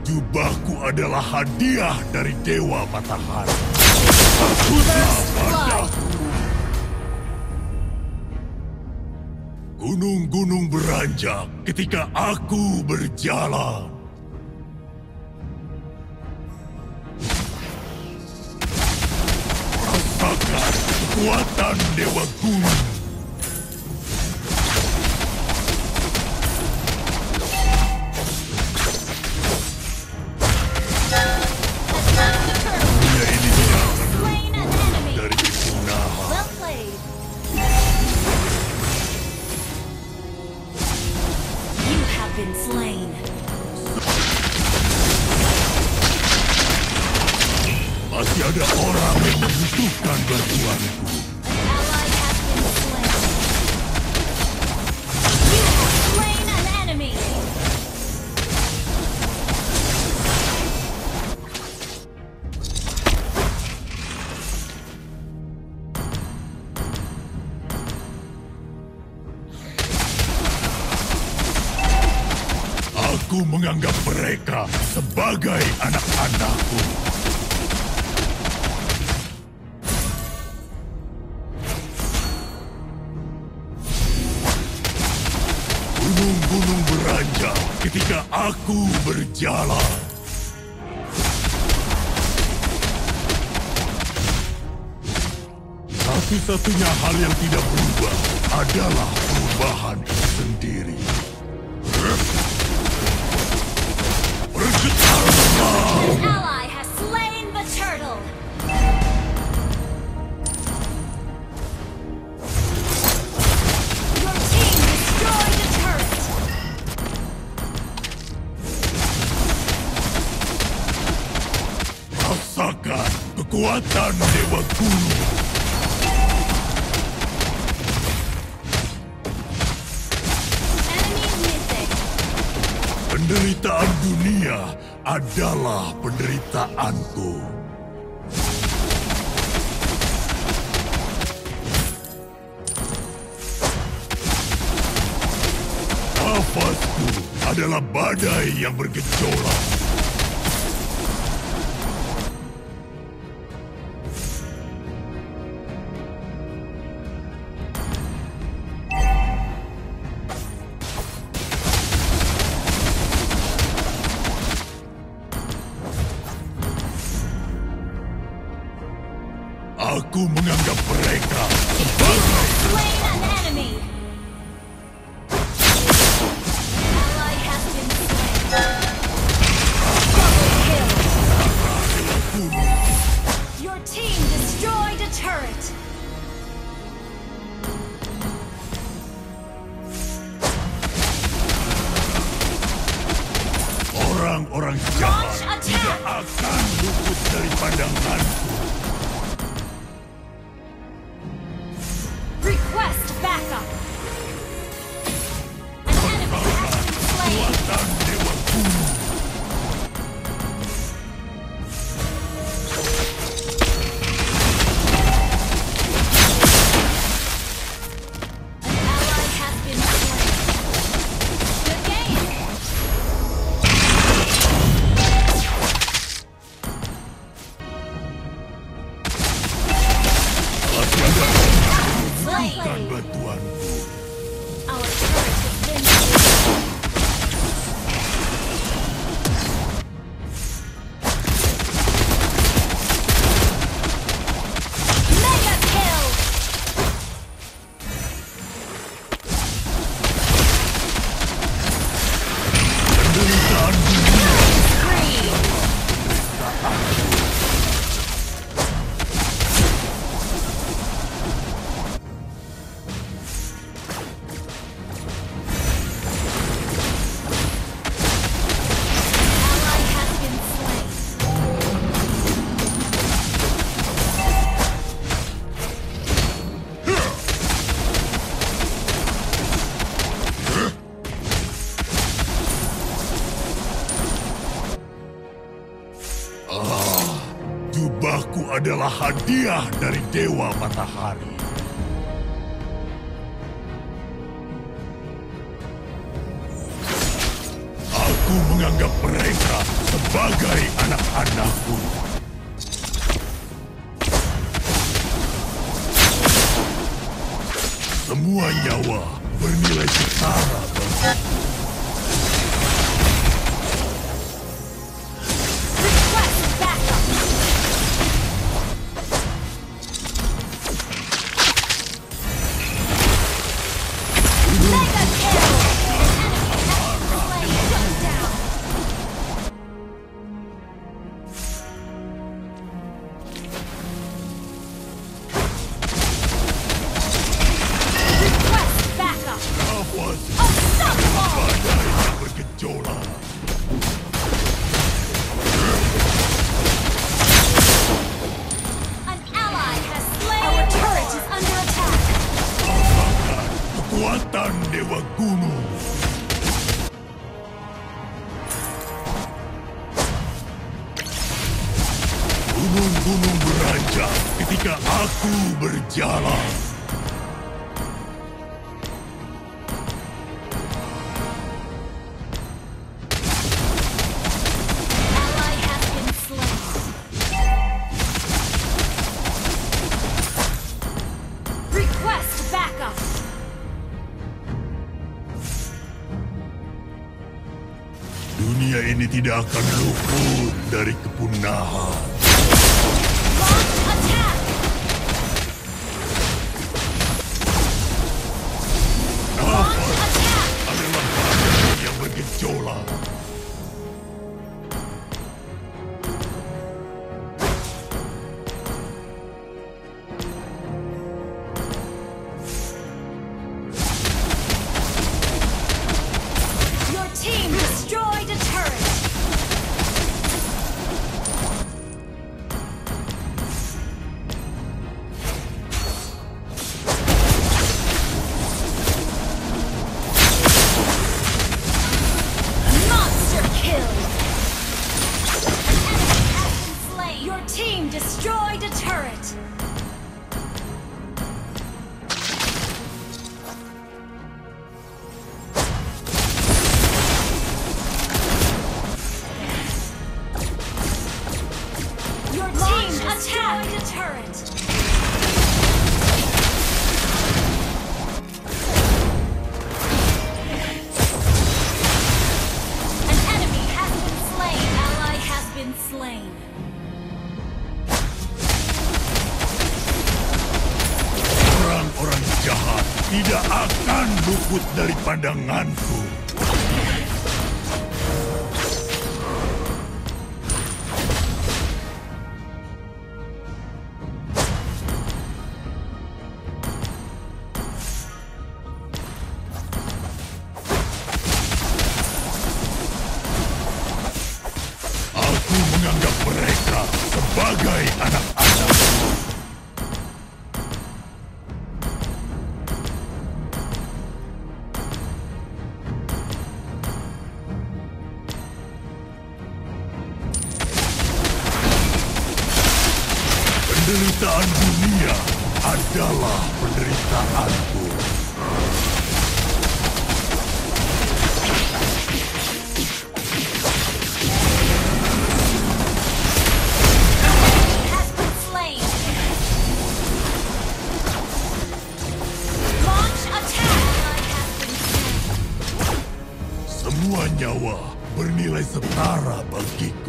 Jubahku adalah hadiah dari Dewa Matahari. Takutlah padaku. Gunung-gunung beranjak ketika aku berjalan. Rasakan kekuatan Dewa Gunung. Dunia ini tidak akan luput dari kepunahan. Been slain. Masih ada orang yang membutuhkan bantuanku. An ally has been slain. You have slain an enemy. Aku menganggap mereka sebagai anak-anakku. Gunung-gunung beranjak ketika aku berjalan. Satu-satunya hal yang tidak berubah adalah perubahan itu sendiri. An ally has slain the turtle. Your team destroyed a turret. Rasakan kekuatan Dewa Gunung. Enemy missing. Penderitaan dunia adalah penderitaanku. Nafasku adalah badai yang bergejolak. Aku menganggap mereka sebagai Slain an enemy. Ally has been slain. Double kill. Dewa Gunung. Your team destroyed a turret. Orang-orang jahat Launch attack. tidak akan luput dari pandanganku. Request backup. An enemy has been slain. Kekuatan Dewa Gunung. An ally has been slain. Good game. Masih ada orang yang Slain. membutuhkan bantuanku. Our turret has been slain. Mega kill. Penderitaan dunia Spree. Ally has been slain. Jubahku adalah hadiah dari Dewa Matahari. Aku menganggap mereka sebagai anak-anakku. Semua nyawa bernilai setara bagiku. Request backup. Mega kill. Enemy has been slain. Shut down. Request backup. Awas Unstoppable. badai yang bergejolak. An ally has slain. Our turret is under attack. Rasakan kekuatan Dewa Gunung. Gunung-gunung beranjak ketika aku berjalan. Ally has been slain. Request backup. Dunia ini tidak akan luput dari kepunahan. Launch attack. Launch attack. Adalah badai yang bergejolak. Your team destroyed a turret. Monster kill. An enemy has been slain. Your team destroyed a turret. Your team destroyed a turret. An enemy has been slain. Ally has been slain. Orang-orang jahat tidak akan luput dari pandanganku. Aku menganggap mereka sebagai anak-anakku. Penderitaan dunia adalah penderitaanku. Has been slain. Launch attack. Ally has been slain. Semua nyawa bernilai setara bagiku.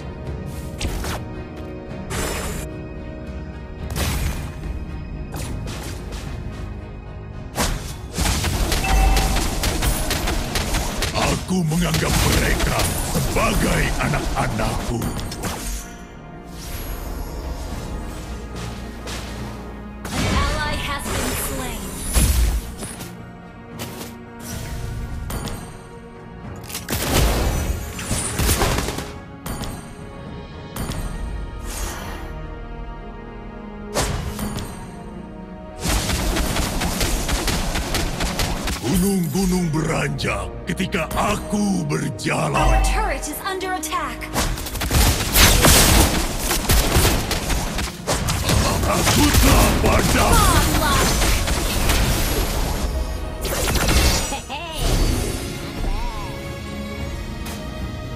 Aku menganggap mereka sebagai anak-anakku. An ally has been slain. Gunung-gunung beranjak ketika aku berjalan. Our turret is under attack. Takutlah padamu. Onslaught. Hey, not bad.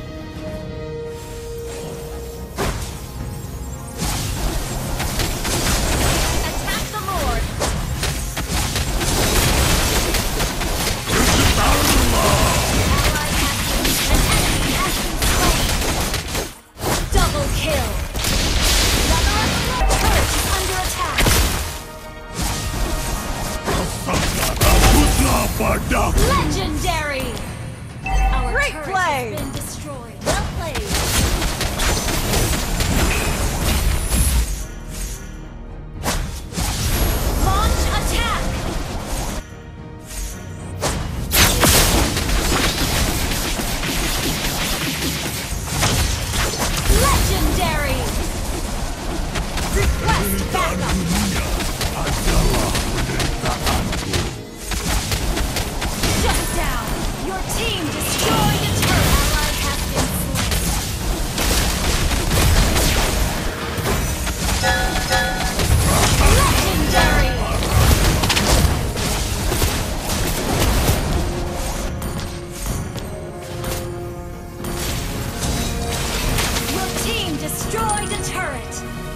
destroyed a turret.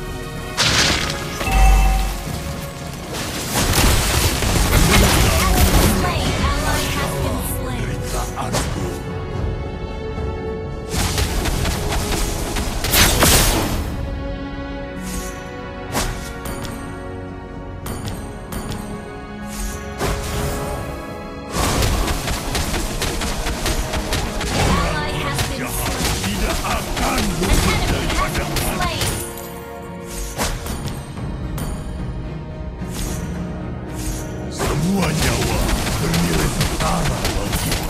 Ally has been slain. Deritaanku. Ally has been slain. Tidak akan An luput enemy dari has been pandangan. slain. Semua nyawa bernilai setara bagiku.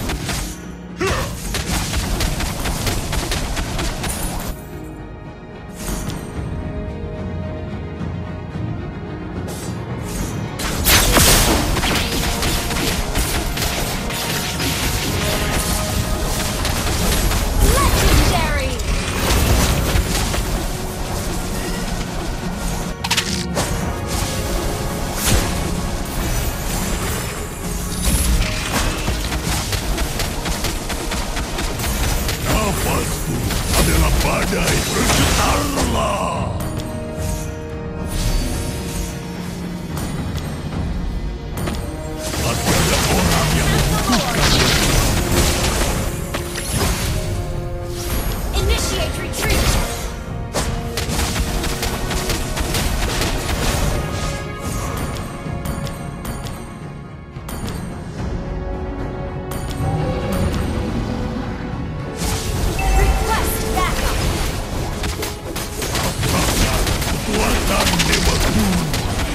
Legendary. Nafasku adalah badai, bergetarlah. Masih ada orang yang membutuhkan Initiate retreat. Request backup. kekuatan Dewa Gunung.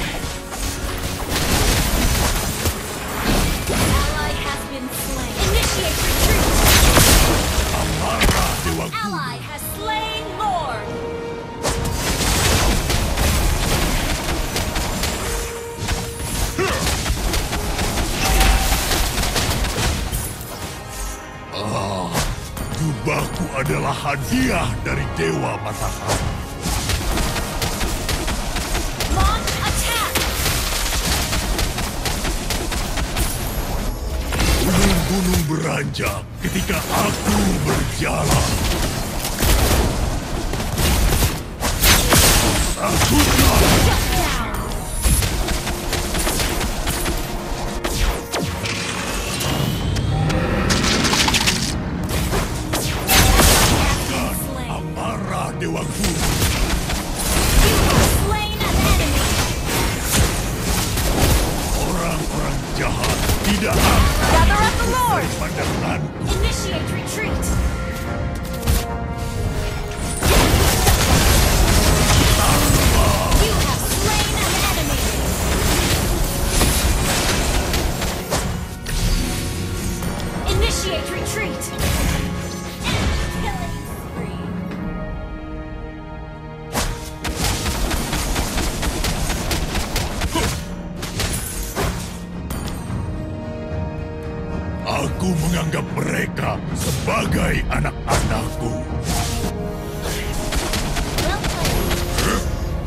Ally has been slain. Initiate retreat. Amarah Dewa Gunung. Ally has slain Lord. Jubahku adalah hadiah dari Dewa Matahari. Launch attack. Gunung-gunung beranjak ketika aku berjalan. Takutlah. Shut down. Slain. Amarah Dewa Gunung. You have slain an enemy. Orang-orang jahat tidak akan Gather up the Lord. dari pandanganku. Initiate retreat. You have slain an enemy. Initiate retreat. Killing spree. Aku menganggap mereka sebagai anak-anakku. Well played.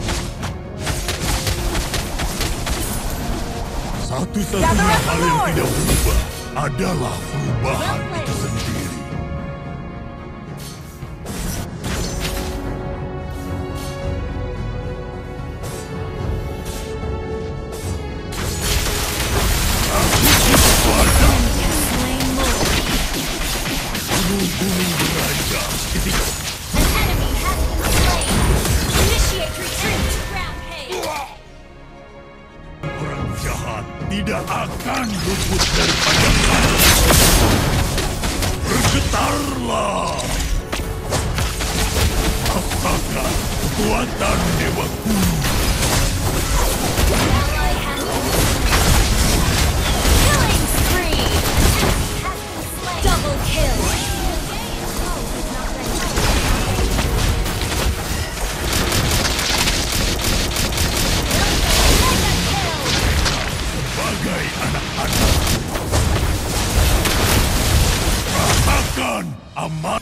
Satu-satunya Gather up the hal yang Lord. tidak berubah adalah perubahan Well played. itu sendiri. Slain Lord. Gunung-gunung beranjak ketika An enemy has been slain. Initiate retreat. Rampage. orang jahat tidak akan luput dari pandangan. Bergetarlah. Rasakan kekuatan Dewa Gunung. Ally has been killing spree. Has been slain. Double kill. Mega kill. Sebagai anak-anak. Rasakan amat.